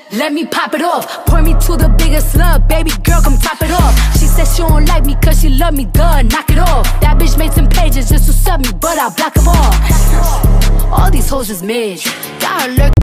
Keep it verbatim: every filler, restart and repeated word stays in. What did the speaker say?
let me pop it off. Pour me to the biggest slug, baby girl, come top it off. She said she don't like me cause she love me, duh, knock it off. That bitch made some pages just to sub me, but I block them all. All these hoes is mid, got her lurking.